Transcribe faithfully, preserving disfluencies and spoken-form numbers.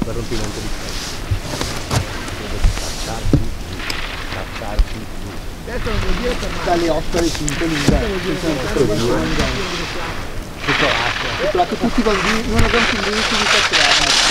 per rompimento di scatto. Cacciarsi, cacciarsi. Adesso non vuol dire fermare. Dalle otto alle cinque lunga. Tutto tutti i bambini, non abbiamo più bambini di quattro anni.